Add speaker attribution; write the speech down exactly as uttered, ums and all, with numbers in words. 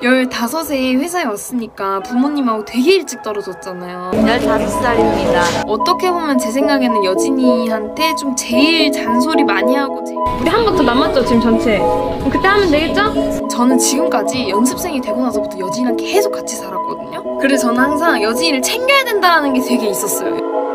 Speaker 1: 열다섯에 회사에 왔으니까 부모님하고 되게 일찍 떨어졌잖아요.
Speaker 2: 열다섯 살입니다.
Speaker 1: 어떻게 보면 제 생각에는 여진이한테 좀 제일 잔소리 많이 하고 제...
Speaker 3: 우리 한 번 더 남았죠, 지금 전체. 그때 하면 되겠죠?
Speaker 1: 저는 지금까지 연습생이 되고 나서부터 여진이랑 계속 같이 살았거든요. 그래서 저는 항상 여진이를 챙겨야 된다는 게 되게 있었어요.